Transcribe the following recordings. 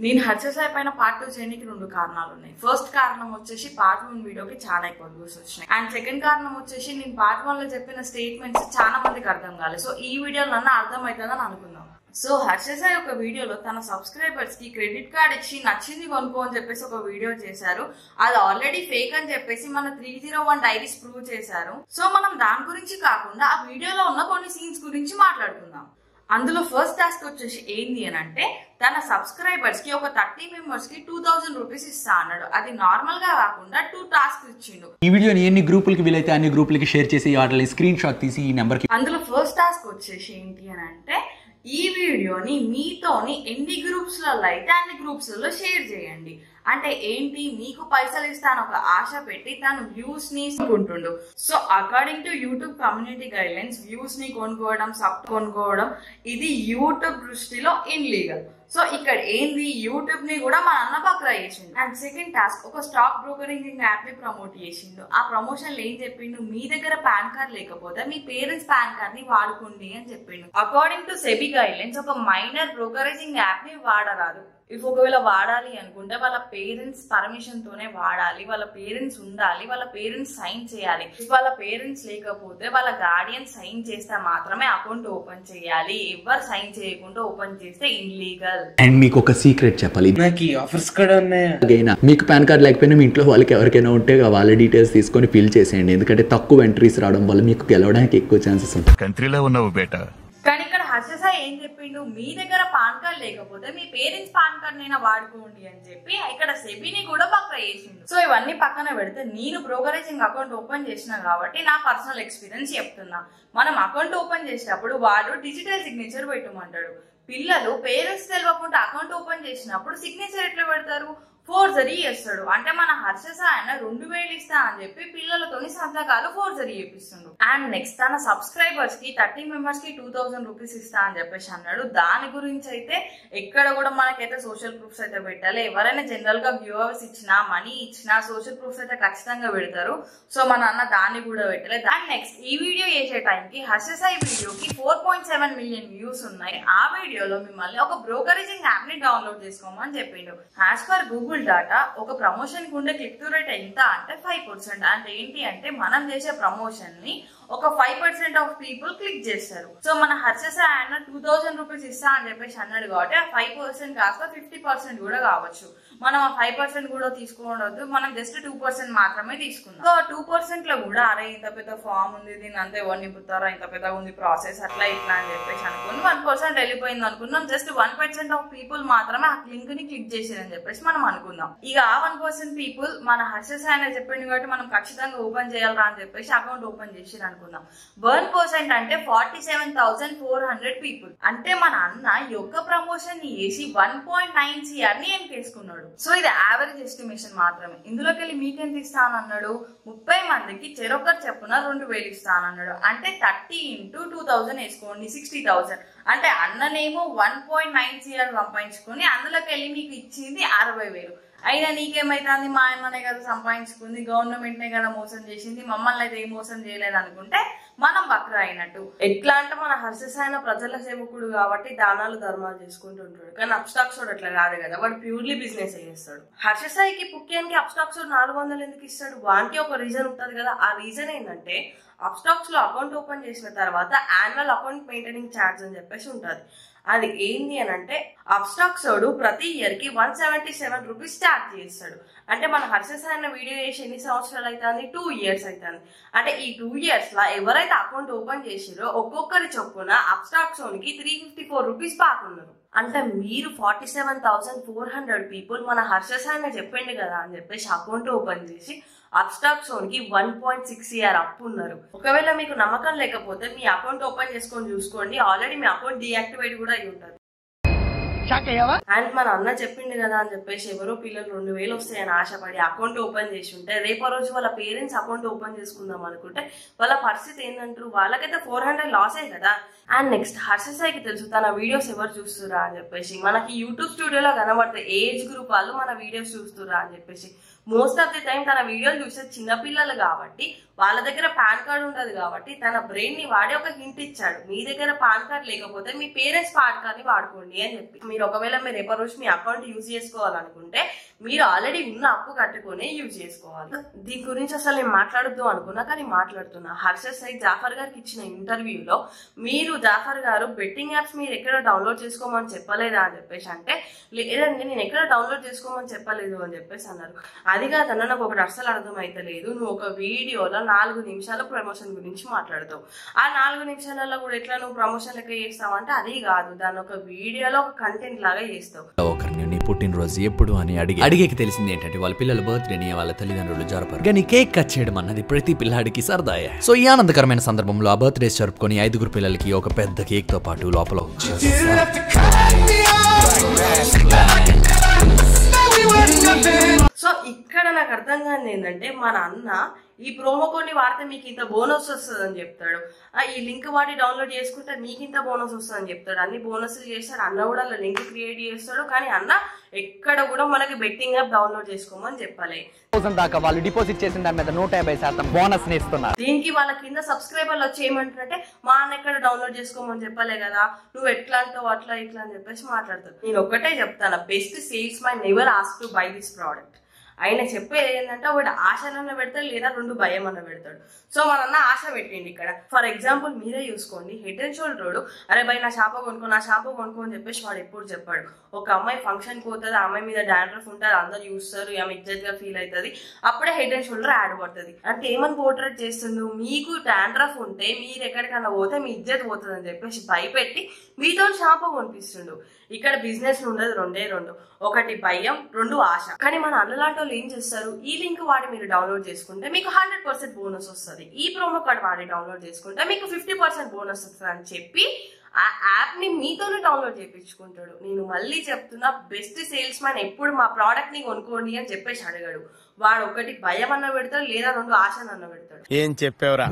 నేను హర్ష సాయి పైన పార్ట్ 2 చేయడానికి 2 కారణాలు ఉన్నాయి. ఫస్ట్ కారణం వచ్చేసి పార్ట్ 1 వీడియోకి చాలా ఎక్కువ వ్యూస్ వచ్చినాయి. అండ్ సెకండ్ కారణం వచ్చేసి నేను పార్ట్ 1 లో చెప్పిన స్టేట్మెంట్స్ చాలా మందికి అర్థం కాలేదు. సో ఈ వీడియోలో నన్ను అర్థమవుతుందని అనుకుందాం. సో హర్ష సాయి ఒక వీడియోలో తన సబ్స్క్రైబర్స్ కి క్రెడిట్ కార్డ్ ఇచ్చి నచ్చింది కొనుక్కో అని చెప్పేసి ఒక వీడియో చేశారు. అది ఆల్రెడీ ఫేక్ అని చెప్పేసి మన 301 డైరీస్ ప్రూవ్ చేశారు. సో మనం దాని గురించి కాకుండా ఆ వీడియోలో ఉన్న కొన్ని సీన్స్ గురించి మాట్లాడుకుందాం. అందులో ఫస్ట్ టాస్క్ వచ్చేసి ఏంది అని అంటే తన సబ్స్క్రైబర్స్ కి ఒక 30 మెంబర్స్ కి 2000 రూపీస్ ఇస్తా అన్నాడు. అది నార్మల్ గా కాకుండా 2 టాస్క్ ఇచ్చిండు. ఈ వీడియోని ఎన్ని గ్రూపులకి వీలైతే అన్ని గ్రూపులకి షేర్ చేసి వాటి స్క్రీన్ షాట్ తీసి ఈ నెంబర్ కి. అందులో ఫస్ట్ టాస్క్ వచ్చేసి ఏంటి అని అంటే ఈ వీడియోని మీతోని ఎన్ని గ్రూప్స్ లలో అయితే అన్ని గ్రూప్స్ లలో షేర్ చేయండి. అంటే ఏంటి, మీకు పైసలు ఇస్తాను ఒక ఆశ పెట్టి తను వ్యూస్ ని కొంటుండు. So according to YouTube community guidelines views ని కొనుక్కోవడం, సబ్ కొనుక్కోవడం ఇది యూట్యూబ్ దృష్టిలో ఇన్లీగల్. సో ఇక్కడ ఏంది, యూట్యూబ్ ని కూడా మన అన్న బక్రా చేసిండు. అండ్ సెకండ్ టాస్క్ ఒక స్టాక్ బ్రోకరింగ్ యాప్ ని ప్రమోట్ చేసిండు. ఆ ప్రమోషన్ లో ఏం చెప్పిండు, మీ దగ్గర పాన్ కార్డ్ లేకపోతే మీ పేరెంట్స్ పాన్ కార్డ్ ని వాడుకోండి అని చెప్పిండు. According to SEBI guidelines ఒక మైనర్ బ్రోకరేజింగ్ యాప్ ని వాడరాదు. ఇఫ్ ఒకవేళ వాడాలి అనుకుంటే వాళ్ళ పేరెంట్స్ పర్మిషన్ తోనే వాడాలి, వాళ్ళ పేరెంట్స్ ఉండాలి, వాళ్ళ పేరెంట్స్ సైన్ చేయాలి. ఇఫ్ వాళ్ళ పేరెంట్స్ లేకపోతే వాళ్ళ గార్డియన్ సైన్ చేస్తే మాత్రమే అకౌంట్ ఓపెన్ చేయాలి. ఎవరు సైన్ చేయకుండా ఓపెన్ చేస్తే ఇన్లీగల్. అండ్ మీకు ఒక సీక్రెట్ చెప్పాలి, నాకు ఆఫర్స్ కూడా ఉన్నాయి. మీకు పాన్ కార్డ్ లేకపోయినా మీ ఇంట్లో వాళ్ళకి ఎవరికైనా ఉంటే వాళ్ళ డీటెయిల్స్ తీసుకొని ఫిల్ చేసేయండి. ఎందుకంటే తక్కువ ఎంట్రీస్ రావడం వల్ల మీకు గెలవడానికి ఎక్కువ ఛాన్సెస్ ఉంటాయి. కంట్రీలో ఉన్నావు బేటా. కానీ ఇక్కడ హర్ష సాయి ఏం చెప్పిండు, మీ దగ్గర పాన్ కార్డ్ లేకపోతే మీ పేరెంట్స్ పాన్ కార్డ్ నైనా వాడుకోండి అని చెప్పి ఇక్కడ సెబీని కూడా బక్రా చేసిండు. సో ఇవన్నీ పక్కన పెడితే నేను బ్రోకరేజింగ్ అకౌంట్ ఓపెన్ చేసిన కాబట్టి నా పర్సనల్ ఎక్స్పీరియన్స్ చెప్తున్నా. మనం అకౌంట్ ఓపెన్ చేసినప్పుడు వాడు డిజిటల్ సిగ్నేచర్ పెట్టమంటాడు. పిల్లలు పేరెంట్స్ తెలియకుండా అకౌంట్ ఓపెన్ చేసినప్పుడు సిగ్నేచర్ ఎట్లా పెడతారు, ఫోర్జరీ చేస్తాడు. అంటే మన హర్ష సాయి అన్న 2000 ఇస్తా అని చెప్పి పిల్లలతోని సంతకాలు ఫోర్జరీ చేపిస్తుండు. అండ్ నెక్స్ట్ తన సబ్స్క్రైబర్స్ కి 30 మెంబర్స్ కి 2000 రూపీస్ ఇస్తా అని చెప్పేసి అన్నాడు. దాని గురించి అయితే ఎక్కడ కూడా మనకైతే సోషల్ ప్రూఫ్స్ అయితే పెట్టాలి. ఎవరైనా జనరల్ గా వ్యూవర్స్ ఇచ్చినా మనీ ఇచ్చినా సోషల్ ప్రూఫ్స్ అయితే ఖచ్చితంగా పెడతారు. సో మన అన్న దాన్ని కూడా పెట్టలేదు. అండ్ నెక్స్ట్ ఈ వీడియో చేసే టైంకి హర్ష సాయి వీడియోకి 4.7 మిలియన్ వ్యూస్ ఉన్నాయి. ఆ వీడియోలో మిమ్మల్ని ఒక బ్రోకరేజింగ్ యాప్ ని డౌన్లోడ్ చేసుకోమని చెప్పిండు. యాజ్ పర్ గూగుల్ డాటా ఒక ప్రమోషన్ కి ఉండే క్లిక్ టు రేట్ ఎంత అంటే 5%. అంటే ఏంటి అంటే మనం చేసే ప్రమోషన్ ని ఒక 5% ఆఫ్ పీపుల్ క్లిక్ చేస్తారు. సో మన హర్ష సాయి అన్న 2000 రూపీస్ ఇస్తా అని చెప్పేసి అన్నాడు కాబట్టి ఆ 5% కాస్త 50% కూడా కావచ్చు. మనం ఆ 5% కూడా తీసుకోవద్దు, మనం జస్ట్ 2% మాత్రమే తీసుకుందాం. సో 2% లో కూడా అరే ఇంత పెద్ద ఫామ్ ఉంది, దీని అంతా ఎవరు నింపుతారా, ఇంత పెద్దగా ఉంది ప్రాసెస్, అట్లా ఇట్లా అని చెప్పేసి అనుకుని 1% వెళ్ళిపోయింది అనుకున్నాం. జస్ట్ 1% ఆఫ్ పీపుల్ మాత్రమే ఆ లింక్ ని క్లిక్ చేసారని చెప్పేసి మనం అనుకుందాం. ఇక ఆ 1% పీపుల్ మన హర్ష సాయి అనే చెప్పింది కాబట్టి మనం ఖచ్చితంగా ఓపెన్ చేయాలరా అని చెప్పేసి అకౌంట్ ఓపెన్ చేసి అనుకుందాం. 1% అంటే 47,400 పీపుల్. అంటే మన అన్న ఈ ఒక్క ప్రమోషన్ ని చేసి 1.9 CR ని ఎన్కేసుకున్నాడు. సో ఇది యావరేజ్ ఎస్టిమేషన్ మాత్రమే. ఇందులోకి వెళ్ళి మీకెంత ఇస్తానన్నాడు, 30 మందికి చెరొకరు చెప్పున 2000 ఇస్తానన్నాడు. అంటే 30 into 2000 వేసుకోండి, 60,000. అంటే అన్ననేమో 1.9 CR సంపాదించుకొని అందులోకి వెళ్ళి మీకు ఇచ్చింది 60,000. అయినా నీకేమైతుంది, మా అన్ననే కదా సంపాదించుకుంది, గవర్నమెంట్ నే కదా మోసం చేసింది, మమ్మల్ని అయితే ఏం మోసం చేయలేదు అనుకుంటే మనం బక్రా అయినట్టు. ఎట్లా అంటే మన హర్ష సాయి ప్రజల సేవకుడు కాబట్టి దానాలు ధర్మాలు చేసుకుంటుంటాడు. కానీ అబ్స్టాక్స్ అట్లా కాదు కదా, వాడు ప్యూర్లీ బిజినెస్ చేస్తాడు. హర్ష సాయికి పుక్యానికి అబ్స్టాక్స్ 400 ఎందుకు ఇస్తాడు, వానికి ఒక రీజన్ ఉంటుంది కదా. ఆ రీజన్ ఏంటంటే అబ్స్టాక్స్ లో అకౌంట్ ఓపెన్ చేసిన తర్వాత యాన్యువల్ అకౌంట్ మెయింటైనింగ్ ఛార్జ్ అని చెప్పేసి ఉంటుంది. అది ఏంటి అని అంటే అబ్స్టాక్స్ ప్రతి ఇయర్ కి 177 రూపీస్ ఛార్జ్ చేస్తాడు. అంటే మన హర్ష సాయి అన్న వీడియో చేసి ఎన్ని సంవత్సరాలు అవుతుంది, 2 years అవుతుంది. అంటే ఈ 2 years లో ఎవరైతే అకౌంట్ ఓపెన్ చేసారో ఒక్కొక్కరి చొప్పున అబ్స్టాక్స్ కి 354 రూపీస్ పాకున్నారు. అంటే మీరు 47,400 పీపుల్ మన హర్ష సాయి చెప్పిండు కదా అని చెప్పేసి అకౌంట్ ఓపెన్ చేసి అబ్స్టాక్స్ కి 1.6 CR అప్పు ఉన్నారు. ఒకవేళ మీకు నమ్మకం లేకపోతే మీ అకౌంట్ ఓపెన్ చేసుకొని చూసుకోండి, ఆల్రెడీ మీ అకౌంట్ డీయాక్టివేట్ కూడా అయి ఉంటుంది. అండ్ మన అన్న చెప్పిండు కదా అని చెప్పేసి ఎవరో పిల్లలు 2000 వస్తాయని ఆశపడి అకౌంట్ ఓపెన్ చేసి ఉంటే రేపో రోజు వాళ్ళ పేరెంట్స్ అకౌంట్ ఓపెన్ చేసుకుందాం అనుకుంటే వాళ్ళ పరిస్థితి ఏంటంటారు, వాళ్ళకైతే 400 లాస్ అయ్యి కదా. అండ్ నెక్స్ట్ హర్ష సాయికి తెలుసు తన వీడియోస్ ఎవరు చూస్తురా అని చెప్పేసి. మనకి యూట్యూబ్ స్టూడియోలో కనబడతాయి ఏజ్ గ్రూప్ వాళ్ళు మన వీడియోస్ చూస్తురా అని చెప్పేసి. మోస్ట్ ఆఫ్ ది టైం తన వీడియోలు చూసే చిన్నపిల్లలు కాబట్టి వాళ్ళ దగ్గర పాన్ కార్డ్ ఉండదు కాబట్టి తన బ్రెయిన్ ని వాడి ఒక హింట్ ఇచ్చాడు, మీ దగ్గర పాన్ కార్డ్ లేకపోతే మీ పేరెంట్స్ పాన్ కార్డ్ ని వాడుకోండి అని చెప్పి. మీరు ఒకవేళ మీరు రేపటి రోజు మీ అకౌంట్ యూజ్ చేసుకోవాలనుకుంటే మీరు ఆల్రెడీ ఉన్న అప్పు కట్టుకుని యూజ్ చేసుకోవాలి. దీని గురించి అసలు నేను మాట్లాడొద్దు అనుకున్నా కానీ మాట్లాడుతున్నా. హర్ష సాయి జాఫర్ గారికి ఇచ్చిన ఇంటర్వ్యూలో మీరు జాఫర్ గారు బెట్టింగ్ యాప్స్ మీరు ఎక్కడ డౌన్లోడ్ చేసుకోమని చెప్పలేదా అని చెప్పేసి అంటే, లేదండి నేను ఎక్కడ డౌన్లోడ్ చేసుకోమని చెప్పలేదు అని చెప్పేసి అన్నారు. అది కాదన్నా నాకు ఒకటి అసలు అర్థమైతలేదు, నువ్వు ఒక వీడియోలో 4 నిమిషాల ప్రమోషన్ గురించి మాట్లాడతావు, ఆ 4 నిమిషాలలో కూడా ఎట్లా నువ్వు ప్రమోషన్ లెక్క చేస్తావు అంటే అది కాదు, దాన్ని ఒక వీడియోలో ఒక కంటెంట్ లాగా చేస్తావు. ఒకరిని నీ పుట్టినరోజు ఎప్పుడు అని అడిగేకి తెలిసింది ఏంటంటే వాళ్ళ పిల్లల బర్త్డేని వాళ్ళ తల్లిదండ్రులు జరపరు, కానీ కేక్ కట్ చేయడం అన్నది ప్రతి పిల్లాడికి సరదాయే. సో ఈ ఆనందకరమైన సందర్భంలో ఆ బర్త్డేస్ జరుపుకొని 5 పిల్లలకి ఒక పెద్ద కేక్ తో పాటు లోపల సో ఇక్కడ నాకు అర్థం కాని ఏంటంటే మన అన్న ఈ ప్రోమో కోడ్ ని వాడితే మీకు ఇంత బోనస్ వస్తుంది అని చెప్తాడు, ఈ లింక్ వాడి డౌన్లోడ్ చేసుకుంటే మీకు ఇంత బోనస్ వస్తుంది అని చెప్తాడు, అన్ని బోనస్లు చేస్తాడు, అన్న కూడా లింక్ క్రియేట్ చేస్తాడు, కానీ అన్న ఎక్కడ కూడా మనకి బెట్టింగ్ యాప్ డౌన్లోడ్ చేసుకోమని చెప్పాలి. దాకా వాళ్ళు డిపాజిట్ చేసిన దాని మీద 150% బోనస్ ని ఇస్తున్నారు. దీనికి వాళ్ళ కింద సబ్స్క్రైబర్లు వచ్చి ఏమంటారంటే మా అన్న ఎక్కడ డౌన్లోడ్ చేసుకోమని చెప్పలే కదా, నువ్వు ఎట్లా అంటావు అట్లా ఇట్లా అని చెప్పేసి మాట్లాడతారు. నేను ఒక్కటే చెప్తాను, best salesman never ask to buy this product. ఆయన చెప్పేది ఏంటంటే ఒకటి ఆశనన్నా పెడతాడు లేదా 2 భయం అన్న పెడతాడు. సో మన ఆశ పెట్టిండి ఇక్కడ. ఫర్ ఎగ్జాంపుల్ మీరే చూసుకోండి, హెడ్ అండ్ షోల్డర్ అరే బై నా షాంపూ కొనుక్కో అని చెప్పేసి వాడు ఎప్పుడు చెప్పాడు. ఒక అమ్మాయి ఫంక్షన్కి పోతుంది, ఆ అమ్మాయి మీద డాండ్రఫ్ ఉంటుంది, అందరు చూస్తారు, ఆమె ఇజ్జత్ గా ఫీల్ అవుతుంది, అప్పుడే హెడ్ అండ్ షోల్డర్ యాడ్ పడుతుంది. అంటే ఏమని పోర్ట్రేట్ చేస్తుండు, మీకు డాండ్రఫ్ ఉంటే మీరు ఎక్కడికన్నా పోతే మీ ఇజ్జత్ పోతుంది అని చెప్పేసి భయపెట్టి మీతో షాంపూ కొనిపిస్తుండు. ఇక్కడ బిజినెస్ ఉండదు 2 ఒకటి భయం, 2 ఆశ. కానీ మన అన్నలాంటి వాళ్ళు ఏం చేస్తారు, ఈ లింక్ వాడి మీరు డౌన్లోడ్ చేసుకుంటే మీకు 100% బోనస్ వస్తుంది, ఈ ప్రోమో కోడ్ వాడి డౌన్లోడ్ చేసుకుంటే మీకు 50% బోనస్ వస్తుంది అని చెప్పి ఆ యాప్ ని మీతోనే డౌన్లోడ్ చేయించుకుంటాడు. నేను మళ్ళీ చెప్తున్నా, బెస్ట్ సేల్స్ మ్యాన్ ఎప్పుడు మా ప్రోడక్ట్ ని కొనుక్కోండి అని చెప్పేసి అడగాడు. వాడు ఒకటి భయం అన్న పెడతాడు లేదా 2 ఆశను అన్న పెడతాడు. ఏం చెప్పావురా?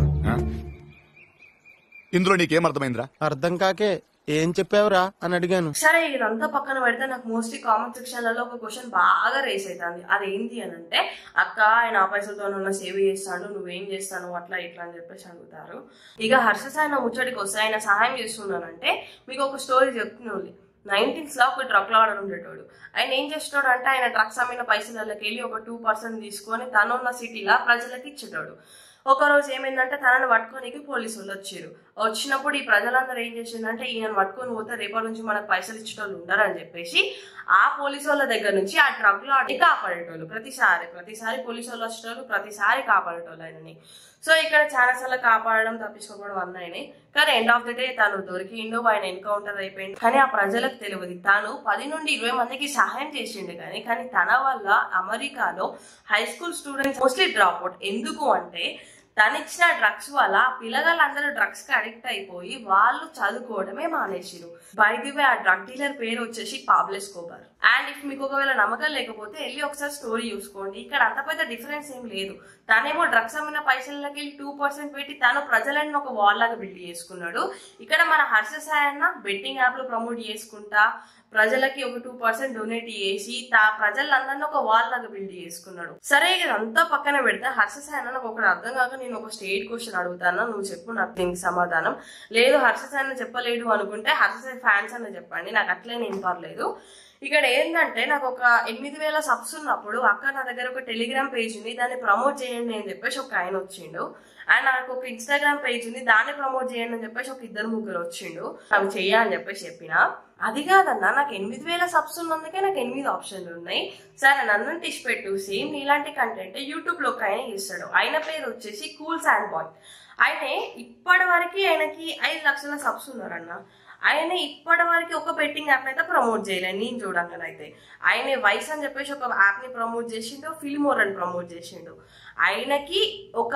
ఇందులో నీకేం అర్థమైందిరా? అర్థం కాకే ఏం చెప్పావురా అని అడిగాను. సరే ఇదంతా పక్కన పెడితే నాకు మోస్ట్లీ కామెంట్ సెక్షన్లలో ఒక క్వశ్చన్ బాగా రేస్ అవుతుంది. అదేంటి అని అంటే, అక్క ఆయన ఆ పైసలతో సేవ్ చేస్తాడు, నువ్వేం చేస్తాను అట్లా ఇట్లా అని చెప్పేసి అడుగుతారు. ఇక హర్ష సాయి నా ముచ్చడికి వస్తే ఆయన సహాయం చేస్తున్నానంటే మీకు ఒక స్టోరీ చెప్తున్నాను. 19th లో ఒక ట్రక్ లాడర్ ఉండేటోడు. ఆయన ఏం చేస్తాడు అంటే, ఆయన ట్రక్స్ అమ్మిన పైసలకి వెళ్ళి ఒక 2% తీసుకొని తనున్న సిటీలో ప్రజలకు ఇచ్చేటోడు. ఒకరోజు ఏమైందంటే తనని పట్టుకోనికి పోలీసు వాళ్ళు వచ్చినప్పుడు ఈ ప్రజలందరూ ఏం చేసిందంటే, ఈయన పట్టుకొని పోతే రేపటి నుంచి మనకు పైసలు ఇచ్చేటోళ్ళు ఉండరు అని చెప్పేసి ఆ పోలీసు వాళ్ళ దగ్గర నుంచి ఆ ట్రక్ లో అడిగి కాపాడేటోళ్ళు. ప్రతిసారి పోలీసు వాళ్ళు వచ్చేటోళ్ళు, ప్రతిసారి కాపాడేటోళ్ళు ఆయనని. సో ఇక్కడ చాలా సార్లు కాపాడడం తప్పించుకోవడం అన్నాయని, కానీ ఎండ్ ఆఫ్ ది డే తను దొరికిండు, ఆయన ఎన్కౌంటర్ అయిపోయింది. కానీ ఆ ప్రజలకు తెలియదు తాను 10 నుండి 20 మందికి సహాయం చేసిండు. కానీ తన వల్ల అమెరికాలో high school students mostly drop out. ఎందుకు అంటే తను ఇచ్చిన డ్రగ్స్ వల్ల పిల్లగాళ్ళందరూ డ్రగ్స్ కి అడిక్ట్ అయిపోయి వాళ్ళు చదువుకోవడమే మానేసిరు. బై ది వే ఆ డ్రగ్ డీలర్ పేరు వచ్చేసి పాబ్లో ఎస్కోబార్. అండ్ ఇఫ్ మీకు ఒకవేళ నమ్మకం లేకపోతే వెళ్ళి ఒకసారి స్టోరీ చూసుకోండి. ఇక్కడ అంత పెద్ద డిఫరెన్స్ ఏం లేదు. తనేమో డ్రగ్స్ అమ్మిన పైసలకి 2% పెట్టి తను ప్రజలను ఒక వాల్ లాగా బిల్డ్ చేసుకున్నాడు. ఇక్కడ మన హర్ష సాయి అన్న బెట్టింగ్ యాప్ లో ప్రమోట్ చేసుకుంటా ప్రజలకి ఒక 2% డొనేట్ చేసి ప్రజలందరినీ ఒక వాల్ లాగా బిల్డ్ చేసుకున్నాడు. సరే ఇదంతా పక్కన పెడితే హర్ష సాయి అన్న నాకు ఒకటి అర్థం కాక నేను ఒక స్ట్రేట్ క్వశ్చన్ అడుగుతాను, నువ్వు చెప్పు నాకు దీనికి సమాధానం. లేదు హర్ష సాయి అన్న చెప్పలేడు అనుకుంటే హర్ష సాయి ఫ్యాన్స్ అన్న చెప్పండి, నాకు అట్లనే ఏం పర్లేదు. ఇక్కడ ఏంటంటే నాకు ఒక 8,000 సబ్స్ ఉన్నప్పుడు అక్క నా దగ్గర ఒక టెలిగ్రామ్ పేజ్ ఉంది, దాన్ని ప్రమోట్ చేయండి అని చెప్పేసి ఒక ఆయన వచ్చిండు. అండ్ నాకు ఒక ఇన్స్టాగ్రామ్ పేజ్ ఉంది, దాన్ని ప్రమోట్ చేయండి అని చెప్పేసి ఒక 2-3 వచ్చిండు. అవి చెయ్యాలని చెప్పేసి చెప్పిన. అది కాదన్నా నాకు 8,000 సబ్స్ ఉన్నందుకే నాకు 8 ఆప్షన్లు ఉన్నాయి. సరే నన్ను టిష్ పెట్టు, సేమ్ ఇలాంటి కంటెంట్ యూట్యూబ్ లో ఒక ఆయన చేస్తాడు. ఆయన పేరు వచ్చేసి కూల్ శాండ్ బాయ్. ఆయన ఇప్పటి వరకు ఆయనకి 5 లక్షల సబ్స్ ఉన్నారన్న. ఆయన ఇప్పటి వరకు ఒక బెట్టింగ్ యాప్ అయితే ప్రమోట్ చేయలేదు నేను చూడంగానైతే. ఆయన వైస్ అని చెప్పేసి ఒక యాప్ ని ప్రమోట్ చేసిండు, ఫిల్మోర్ అని ప్రమోట్ చేసిండు. ఆయనకి ఒక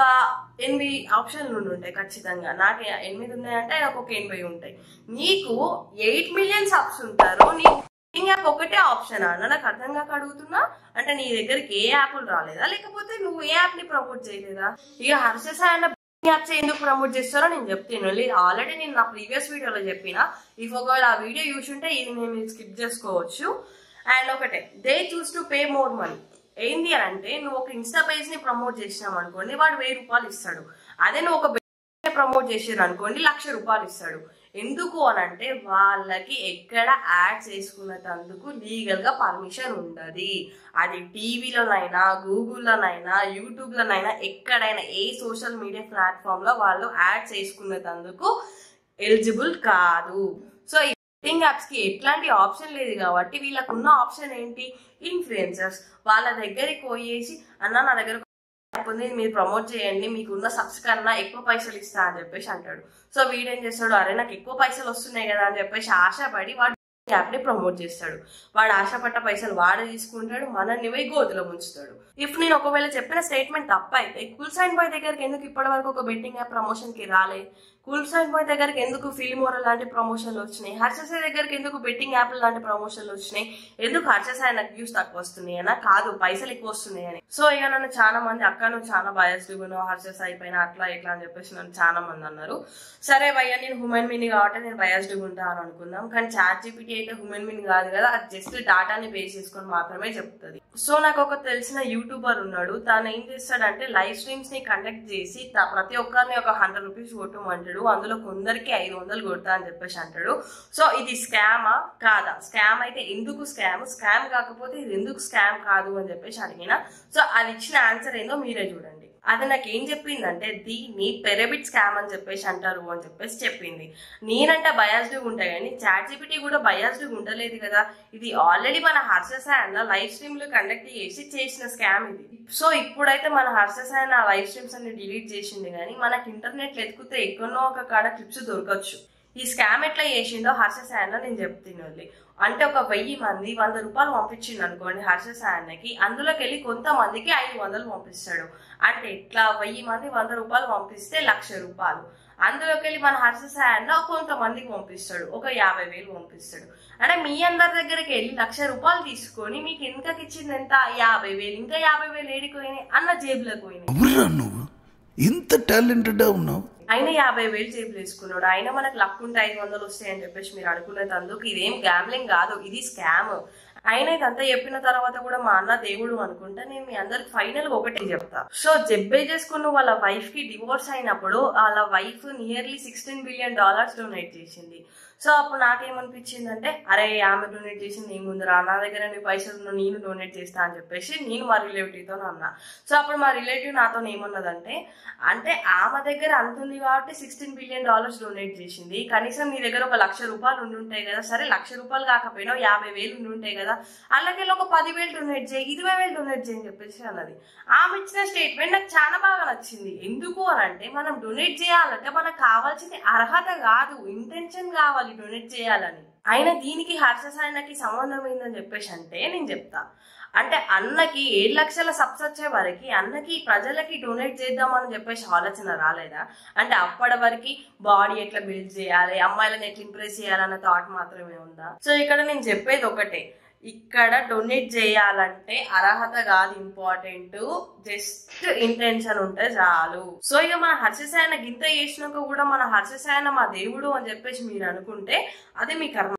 8 ఆప్షన్లు ఉంటాయి ఖచ్చితంగా. నాకు 8 ఉన్నాయంటే ఆయనకు ఒక 80 ఉంటాయి. నీకు 8 మిలియన్ సబ్స్ ఉంటారు, నీ బెట్టింగ్ యాప్ ఒకటే ఆప్షన్ అన్న. నాకు అర్థం కాక అడుగుతున్నా, అంటే నీ దగ్గరికి ఏ యాప్లు రాలేదా, లేకపోతే నువ్వు ఏ యాప్ ని ప్రమోట్ చేయలేదా? ఇక హర్ష సాయి అన్న యాప్స్ ఎందుకు ప్రమోట్ చేస్తారో నేను చెప్తాను. ఆల్రెడీ నేను నా ప్రీవియస్ వీడియోలో చెప్పిన. ఇఫ్ ఒకవేళ ఆ వీడియో చూసి ఉంటే ఇది నేను స్కిప్ చేసుకోవచ్చు. అండ్ ఒకటే, they choose to pay more money. ఏంది అని అంటే నువ్వు ఒక ఇన్స్టా పేజ్ ని ప్రమోట్ చేసినావు అనుకోండి వాడు 1000 రూపాయలు ఇస్తాడు. అదే నువ్వు ఒక ప్రమోట్ చేసారు అనుకోండి 1,00,000 రూపాయలు ఇస్తాడు. ఎందుకు అని అంటే వాళ్ళకి ఎక్కడ యాడ్స్ వేసుకున్నందుకు లీగల్ గా పర్మిషన్ ఉండదు. అది టీవీలోనైనా, గూగుల్లోనైనా, యూట్యూబ్లోనైనా, ఎక్కడైనా ఏ సోషల్ మీడియా ప్లాట్ఫామ్ లో వాళ్ళు యాడ్స్ వేసుకున్నందుకు ఎలిజిబుల్ కాదు. సో ఈ బెట్టింగ్ యాప్స్ కి ఎట్లాంటి ఆప్షన్ లేదు కాబట్టి వీళ్ళకు ఉన్న ఆప్షన్ ఏంటి, ఇన్ఫ్లుయెన్సర్స్ వాళ్ళ దగ్గరికి పోయేసి అన్న నా దగ్గర మీరు ప్రమోట్ చేయండి, మీకున్న సబ్స్ కన్నా ఎక్కువ పైసలు ఇస్తా అని చెప్పేసి అంటాడు. సో వీడేం చేస్తాడు, అరే నాకు ఎక్కువ పైసలు వస్తున్నాయి కదా అని చెప్పేసి ఆశపడి వాడు యాప్ ని ప్రమోట్ చేస్తాడు. వాడు ఆశపడ్డ పైసలు వాడు తీసుకుంటాడు, మనల్ని పోయి గోతులో ముంచుతాడు. ఇఫ్ నేను ఒకవేళ చెప్పిన స్టేట్మెంట్ తప్ప అయితే కూల్ సైన్ బాయ్ దగ్గరికి ఎందుకు ఇప్పటి వరకు ఒక బెట్టింగ్ యాప్ ప్రమోషన్ కి రాలే? కూల్ సైన్ బాయ్ దగ్గరికి ఎందుకు ఫిల్మోరా లాంటి ప్రమోషన్లు వచ్చినాయి? హర్ష సాయి దగ్గరికి ఎందుకు బెట్టింగ్ యాప్ లాంటి ప్రమోషన్లు వచ్చినాయి? ఎందుకు హర్ష సాయి నాకు వ్యూస్ తక్కువ వస్తున్నాయి అనా? కాదు, పైసలు ఎక్కువ వస్తున్నాయి అని. సో ఇక నన్ను చాలా మంది అక్క నువ్వు చాలా బయాస్డ్ ఉన్నావు హర్ష సాయి పైన అట్లా ఇట్లా అని చెప్పేసి నన్ను చాలా మంది అన్నారు. సరే భయ్యా నేను హ్యూమన్ బీయింగ్ కాబట్టి నేను బయాస్డ్ ఉంటా అని అనుకుందాం, కానీ ChatGPT అయితే హ్యూమన్ బీయింగ్ కాదు కదా, అది జస్ట్ డాటాని బేస్ చేసుకొని మాత్రమే చెప్తుంది. సో నాకు ఒక తెలిసిన యూట్యూబర్ ఉన్నాడు, తను ఏం చేస్తాడంటే లైవ్ స్ట్రీమ్స్ ని కండక్ట్ చేసి ప్రతి ఒక్కరిని ఒక 100 రూపీస్ కొట్టమంటాడు, అందులో కొందరికి 500 కొడతా అని చెప్పేసి అంటాడు. సో ఇది స్కామా కాదా? స్కామ్ అయితే ఎందుకు స్కామ్ కాకపోతే ఇది ఎందుకు స్కామ్ కాదు అని చెప్పేసి అడిగిన. సో అది ఇచ్చిన ఆన్సర్ ఏందో మీరే చూడండి. అది నాకు ఏం చెప్పిందంటే దీన్ని పిరమిడ్ స్కామ్ అని చెప్పేసి అంటారు అని చెప్పేసి చెప్పింది. నేనంటే బయాస్డ్ ఉంటా కానీ ChatGPT కూడా బయాస్డ్ ఉండలేదు కదా. ఇది ఆల్రెడీ మన హర్ష సాయి అన్న లైవ్ స్ట్రీమ్లు కండక్ట్ చేసిన స్కామ్ ఇది. సో ఇప్పుడైతే మన హర్ష సాయి అన్న లైవ్ స్ట్రీమ్స్ అన్ని డిలీట్ చేసింది, కానీ మనకి ఇంటర్నెట్ ఎత్తుకుతే ఎక్కడో ఒక కాడ క్లిప్స్ దొరకచ్చు. ఈ స్కామ్ ఎట్లా చేసిందో హర్ష సాయి అన్న నేను చెప్తున్నాను. అంటే ఒక 1000 మంది 100 రూపాయలు పంపించింది అనుకోండి హర్ష సాయి అన్నకి, అందులోకి వెళ్ళి కొంతమందికి 500 పంపిస్తాడు. అంటే ఇట్లా 1000 మంది 100 రూపాయలు పంపిస్తే 1,00,000 రూపాయలు. అందులోకి వెళ్ళి మన హర్ష సాయి అన్న కొంతమందికి పంపిస్తాడు, ఒక 50,000 పంపిస్తాడు. అంటే మీ అందరి దగ్గరికి వెళ్ళి 1,00,000 రూపాయలు తీసుకొని మీకు ఎంతకి ఇచ్చింది ఎంత, 50,000. ఇంకా 50,000 ఏడిపోయినాయి అన్న జేబులోకి పోయినాయి. ఇంత టాలెంటెడ్ ఉన్నావు. ఆయన 50,000 జేబులు వేసుకున్నాడు. ఆయన మనకు లక్ ఉంటే 500 వస్తాయని చెప్పేసి మీరు అనుకునేందుకు ఇదేం గ్యాంబ్లింగ్ కాదు, ఇది స్కామ్. ఆయన ఇదంతా చెప్పిన తర్వాత కూడా మా అన్న దేవుడు అనుకుంటా నేను మీ అందరికి ఫైనల్ ఒకటి చెప్తా. సో జబ్బే చేసుకున్న వాళ్ళ వైఫ్ కి డివోర్స్ అయినప్పుడు వాళ్ళ వైఫ్ నియర్లీ $16 బిలియన్ డొనేట్ చేసింది. సో అప్పుడు నాకేమనిపించింది అంటే అరే ఆమె డొనేట్ చేసింది ఏముందిరా, నా దగ్గర నీ పైసలు నేను డొనేట్ చేస్తా అని చెప్పేసి నేను మా రిలేటివ్తో అన్నా. సో అప్పుడు మా రిలేటివ్ నాతో ఏమన్నదంటే అంటే ఆమె దగ్గర అంతుంది కాబట్టి $16 బిలియన్ డొనేట్ చేసింది, కనీసం నీ దగ్గర ఒక 1,00,000 రూపాయలు ఉండుంటాయి కదా, సరే 1,00,000 రూపాయలు కాకపోయినా 50,000 ఉండుంటాయి కదా, అలాగే ఒక 10,000 డొనేట్ చేయి, 20,000 డొనేట్ చేయని చెప్పేసి అన్నది. ఆమె ఇచ్చిన స్టేట్మెంట్ నాకు చాలా బాగా నచ్చింది. ఎందుకు అని అంటే మనం డొనేట్ చేయాలంటే మనకు కావాల్సింది అర్హత కాదు, ఇంటెన్షన్ కావాలి డొనేట్ చేయాలని. అయినా దీనికి హర్ష సాయికి సంబంధం ఏందని చెప్పేసి అంటే నేను చెప్తా. అంటే అన్నకి 7 లక్షల సబ్స్ వచ్చే వరకు అన్నకి ప్రజలకి డొనేట్ చేద్దామని చెప్పేసి ఆలోచన రాలేదా? అంటే అప్పటి వరకు బాడీ ఎట్లా బిల్డ్ చేయాలి, అమ్మాయిలను ఎట్లా ఇంప్రెస్ చేయాలన్న థాట్ మాత్రమే ఉందా? సో ఇక్కడ నేను చెప్పేది ఒకటే, ఇక్కడ డొనేట్ చేయాలంటే అర్హత కాదు ఇంపార్టెంట్, జస్ట్ ఇంటెన్షన్ ఉంటే చాలు. సో ఇక మన హర్ష సాయి గింత చేసినాక కూడా మన హర్ష సాయి మా దేవుడు అని చెప్పేసి మీరు అనుకుంటే అది మీ కర్మ.